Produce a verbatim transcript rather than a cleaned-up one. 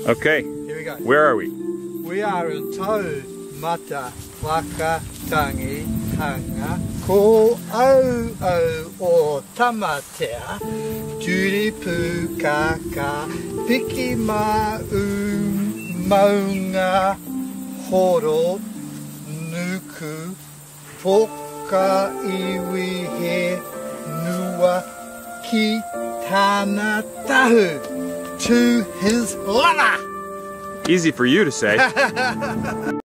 Okay. Here we go. Where are we? We are in Tau Mata Wakatangi Hanga Ko Au Au O Tamatea Turipu Kaka Piki Ma U Maunga Horo Nuku Poka Iwi He Nua Ki Tana Tahu to his lover. Easy for you to say.